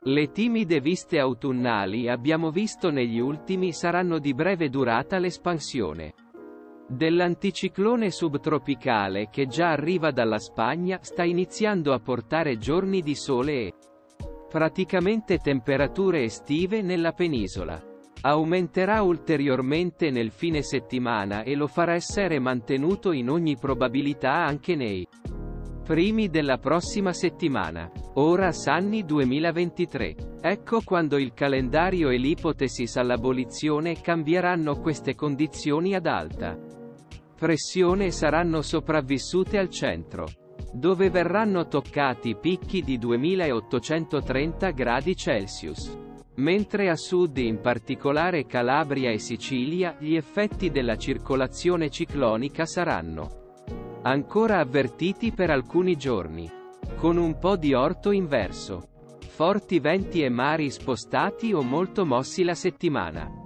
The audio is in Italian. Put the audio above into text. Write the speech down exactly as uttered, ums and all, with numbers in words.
Le timide viste autunnali abbiamo visto negli ultimi saranno di breve durata. L'espansione dell'anticiclone subtropicale che già arriva dalla Spagna sta iniziando a portare giorni di sole e praticamente temperature estive nella penisola. Aumenterà ulteriormente nel fine settimana e lo farà essere mantenuto in ogni probabilità anche nei primi della prossima settimana. Ora Sanni duemilaventitré. Ecco quando il calendario e l'ipotesi all'abolizione cambieranno. Queste condizioni ad alta pressione saranno sopravvissute al centro, dove verranno toccati picchi di duemilaottocentotrenta gradi Celsius. Mentre a sud, in particolare Calabria e Sicilia, gli effetti della circolazione ciclonica saranno ancora avvertiti per alcuni giorni, con un po' di orto inverso, forti venti e mari spostati o molto mossi la settimana.